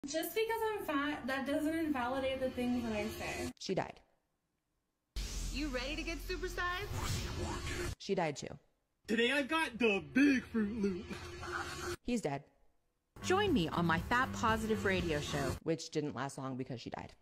Just because I'm fat, that doesn't invalidate the things that I say. She died. You ready to get supersized? She died too. Today I've got the big Fruit Loop. He's dead. Join me on my Fat Positive radio show, Which didn't last long because she died.